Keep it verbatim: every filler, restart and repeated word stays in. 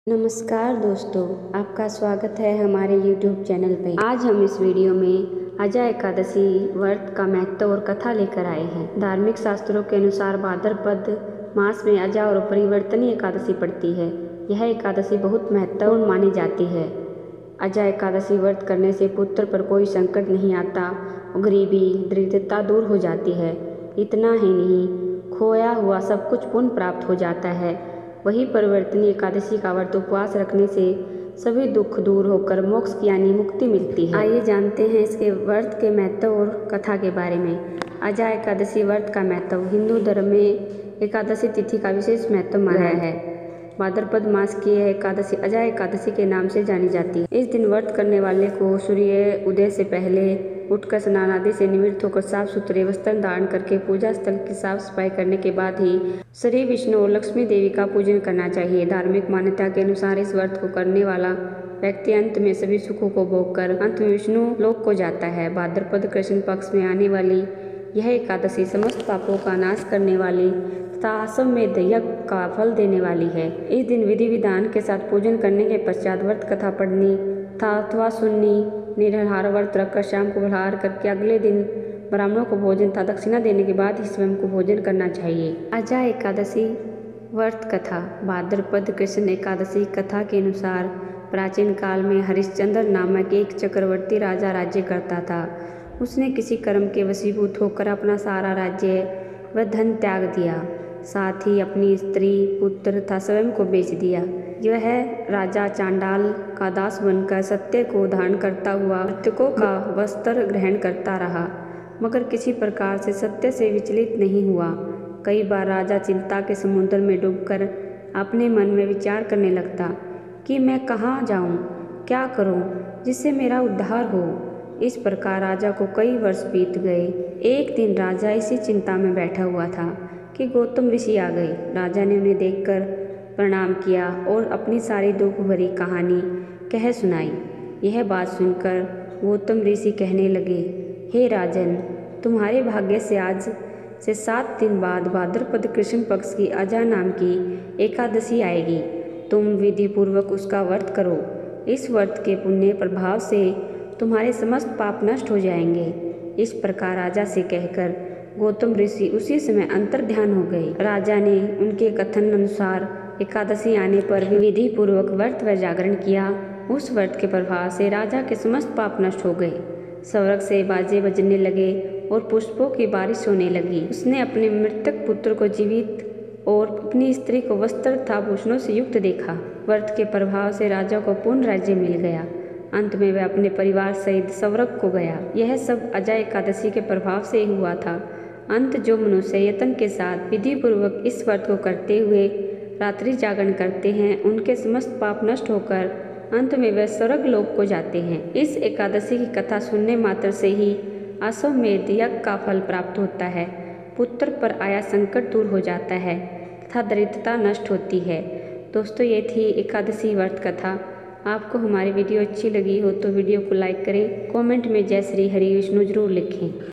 नमस्कार दोस्तों, आपका स्वागत है हमारे यूट्यूब चैनल पे। आज हम इस वीडियो में अजा एकादशी व्रत का महत्व और कथा लेकर आए हैं। धार्मिक शास्त्रों के अनुसार भाद्रपद मास में अजा और परिवर्तनी एकादशी पड़ती है। यह एकादशी बहुत महत्वपूर्ण मानी जाती है। अजा एकादशी व्रत करने से पुत्र पर कोई संकट नहीं आता और गरीबी दरिद्रता दूर हो जाती है। इतना ही नहीं, खोया हुआ सब कुछ पुनः प्राप्त हो जाता है। वही परिवर्तनी एकादशी का व्रत उपवास रखने से सभी दुख दूर होकर मोक्ष की यानी मुक्ति मिलती है। आइए जानते हैं इसके व्रत के महत्व और कथा के बारे में। अजा एकादशी व्रत का महत्व। हिंदू धर्म में एकादशी तिथि का विशेष महत्व माना है। भाद्रपद मास की यह एकादशी अजा एकादशी के नाम से जानी जाती है। इस दिन व्रत करने वाले को सूर्य उदय से पहले उठकर स्नान आदि से निवृत्त होकर साफ सुथरे वस्त्र धारण करके पूजा स्थल की साफ सफाई करने के बाद ही श्री विष्णु और लक्ष्मी देवी का पूजन करना चाहिए। धार्मिक मान्यता के अनुसार इस व्रत को करने वाला व्यक्ति अंत में सभी सुखों को भोगकर अंत में विष्णु लोक को जाता है। भाद्रपद कृष्ण पक्ष में आने वाली यह एकादशी समस्त पापों का नाश करने वाली तथा अश्वमेध यज्ञ का फल देने वाली है। इस दिन विधि विधान के साथ पूजन करने के पश्चात व्रत कथा पढ़नी तथा अथवा सुननी, निराहार व्रत रखकर शाम को फलाहार करके अगले दिन ब्राह्मणों को भोजन तथा दक्षिणा देने के बाद ही स्वयं को भोजन करना चाहिए। अजा एकादशी व्रत कथा। भाद्रपद कृष्ण एकादशी कथा के अनुसार प्राचीन काल में हरिश्चंद्र नामक एक चक्रवर्ती राजा राज्य करता था। उसने किसी कर्म के वशीभूत होकर अपना सारा राज्य व धन त्याग दिया, साथ ही अपनी स्त्री, पुत्र तथा स्वयं को बेच दिया। यह राजा चांडाल का दास बनकर सत्य को धारण करता हुआ मृतकों का वस्त्र ग्रहण करता रहा, मगर किसी प्रकार से सत्य से विचलित नहीं हुआ। कई बार राजा चिंता के समुद्र में डूबकर अपने मन में विचार करने लगता कि मैं कहाँ जाऊँ, क्या करूँ जिससे मेरा उद्धार हो। इस प्रकार राजा को कई वर्ष बीत गए। एक दिन राजा इसी चिंता में बैठा हुआ था कि गौतम ऋषि आ गए। राजा ने उन्हें देखकर प्रणाम किया और अपनी सारी दुख भरी कहानी कह सुनाई। यह बात सुनकर गौतम ऋषि कहने लगे, हे राजन, तुम्हारे भाग्य से आज से सात दिन बाद भाद्रपद कृष्ण पक्ष की अजा नाम की एकादशी आएगी। तुम विधि पूर्वक उसका व्रत करो। इस व्रत के पुण्य प्रभाव से तुम्हारे समस्त पाप नष्ट हो जाएंगे। इस प्रकार राजा से कहकर गौतम ऋषि उसी समय अंतर्ध्यान हो गए। राजा ने उनके कथन अनुसार एकादशी आने पर विधि पूर्वक व्रत व जागरण किया। उस व्रत के प्रभाव से राजा के समस्त पाप नष्ट हो गए। स्वर्ग से बाजे बजने लगे और पुष्पों की बारिश होने लगी। उसने अपने मृतक पुत्र को जीवित और अपनी स्त्री को वस्त्र तथा भूषणों से युक्त देखा। व्रत के प्रभाव से राजा को पूर्ण राज्य मिल गया। अंत में वह अपने परिवार सहित स्वर्ग को गया। यह सब अजा एकादशी के प्रभाव से ही हुआ था। अंत जो मनुष्य यत्न के साथ विधि पूर्वक इस व्रत को करते हुए रात्रि जागरण करते हैं, उनके समस्त पाप नष्ट होकर अंत में वे स्वर्ग लोक को जाते हैं। इस एकादशी की कथा सुनने मात्र से ही अश्वमेध यज्ञ का फल प्राप्त होता है, पुत्र पर आया संकट दूर हो जाता है तथा दरिद्रता नष्ट होती है। दोस्तों, ये थी एकादशी व्रत कथा। आपको हमारी वीडियो अच्छी लगी हो तो वीडियो को लाइक करें, कमेंट में जय श्री हरि विष्णु जरूर लिखें।